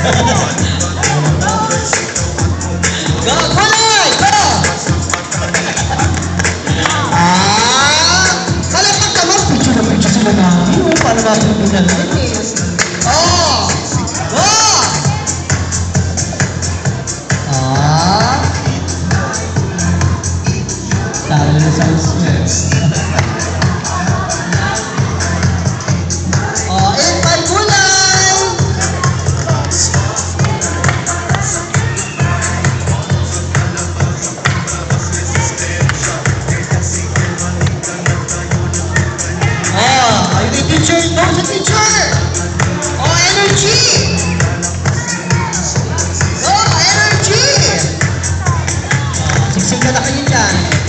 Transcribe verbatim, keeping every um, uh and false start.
Go, kulay! Go! Ah! Kalapag ka lang, picture na picture sila namin. Oh, paano natin pinagin eh? Oh! Go! Ah! Talo na sa usmes. Oh, eh, may kulay! Oh, ayun yung teacher! No, sa teacher! Oh, energy! Oh, energy! Oh, siksik na na kayo dyan.